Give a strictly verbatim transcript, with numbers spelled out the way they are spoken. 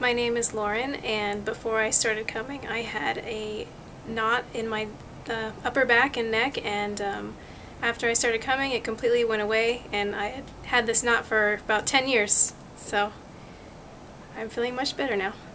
My name is Lauren, and before I started coming I had a knot in my uh, upper back and neck, and um, after I started coming it completely went away, and I had had this knot for about ten years, so I'm feeling much better now.